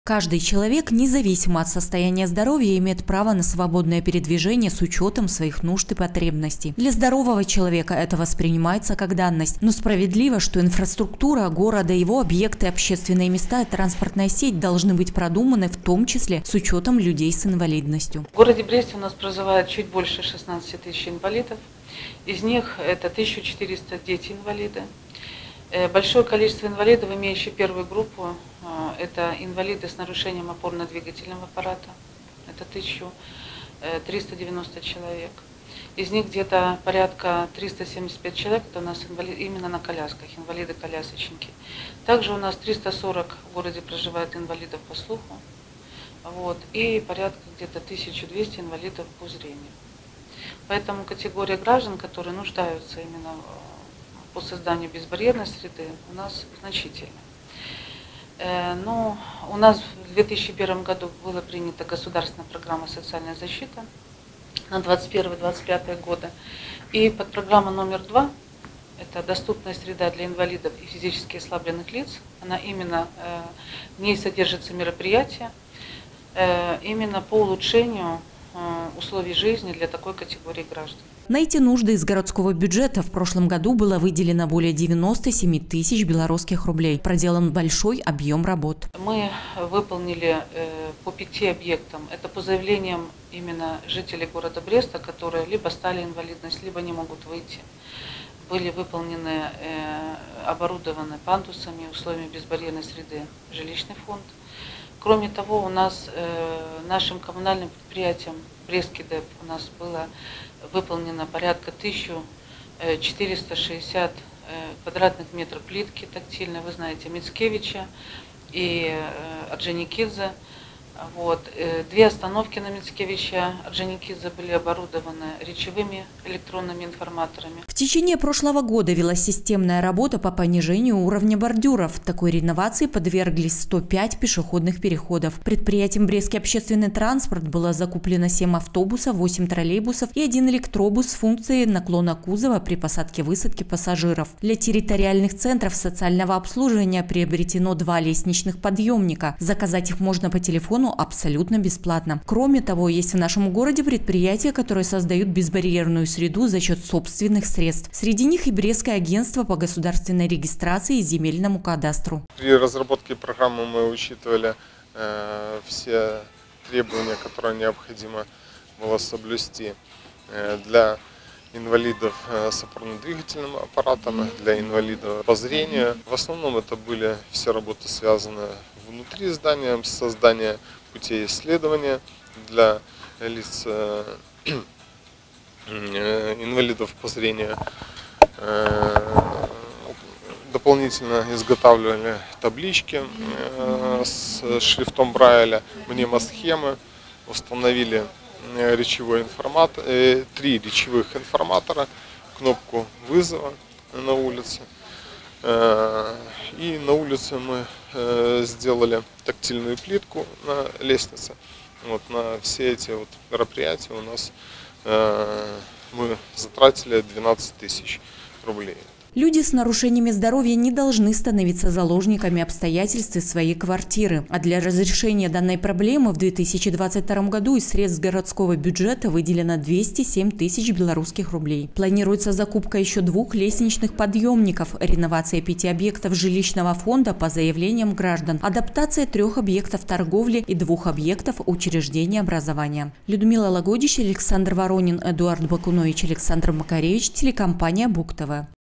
Каждый человек, независимо от состояния здоровья, имеет право на свободное передвижение с учетом своих нужд и потребностей. Для здорового человека это воспринимается как данность. Но справедливо, что инфраструктура города, его объекты, общественные места и транспортная сеть должны быть продуманы в том числе с учетом людей с инвалидностью. В городе Бресте у нас проживает чуть больше 16 тысяч инвалидов. Из них это 1400 дети-инвалиды. Большое количество инвалидов, имеющих первую группу, это инвалиды с нарушением опорно-двигательного аппарата, это 1390 человек. Из них где-то порядка 375 человек, это у нас инвалиды именно на колясках, инвалиды-колясочники. Также у нас 340 в городе проживает инвалидов по слуху, и порядка где-то 1200 инвалидов по зрению. Поэтому категория граждан, которые нуждаются именно по созданию безбарьерной среды, у нас значительно. Но у нас в 2001 году была принята государственная программа «Социальная защита» на 2021-2025 годы. И подпрограмма номер 2 – это доступная среда для инвалидов и физически ослабленных лиц. Она именно, в ней содержатся мероприятия именно по улучшению условий жизни для такой категории граждан. На эти нужды из городского бюджета в прошлом году было выделено более 97 тысяч белорусских рублей. Проделан большой объем работ. Мы выполнили по 5 объектам. Это по заявлениям именно жителей города Бреста, которые либо стали инвалидность, либо не могут выйти. Были выполнены, оборудованы пандусами, условиями безбарьерной среды жилищный фонд. Кроме того, у нас нашим коммунальным предприятием Брестский ДЭП у нас было выполнено порядка 1460 квадратных метров плитки тактильной. Вы знаете, Мицкевича и Орджоникидзе. 2 остановки на Мицкевича, Орджоникидзе были оборудованы речевыми электронными информаторами. В течение прошлого года велась системная работа по понижению уровня бордюров. Такой реновации подверглись 105 пешеходных переходов. Предприятием «Брестский общественный транспорт» было закуплено 7 автобусов, 8 троллейбусов и 1 электробус с функцией наклона кузова при посадке-высадке пассажиров. Для территориальных центров социального обслуживания приобретено 2 лестничных подъемника. Заказать их можно по телефону абсолютно бесплатно. Кроме того, есть в нашем городе предприятия, которые создают безбарьерную среду за счет собственных средств. Среди них и Брестское агентство по государственной регистрации и земельному кадастру. При разработке программы мы учитывали все требования, которые необходимо было соблюсти для инвалидов с опорно-двигательным аппаратом, для инвалидов по зрению. В основном это были все работы, связаны внутри здания, создание путей исследования для лиц инвалидов по зрению. Дополнительно изготавливали таблички с шрифтом Брайля, мнемосхемы, установили речевой информатор, 3 речевых информатора, кнопку вызова на улице. И на улице мы сделали тактильную плитку на лестнице. На все эти мероприятия у нас мы затратили 12 тысяч рублей. Люди с нарушениями здоровья не должны становиться заложниками обстоятельств своей квартиры. А для разрешения данной проблемы в 2022 году из средств городского бюджета выделено 207 тысяч белорусских рублей. Планируется закупка еще 2 лестничных подъемников, реновация 5 объектов жилищного фонда по заявлениям граждан, адаптация 3 объектов торговли и 2 объектов учреждений образования. Людмила Лагодич, Александр Воронин, Эдуард Бакунович, Александр Макаревич, телекомпания Буг ТВ.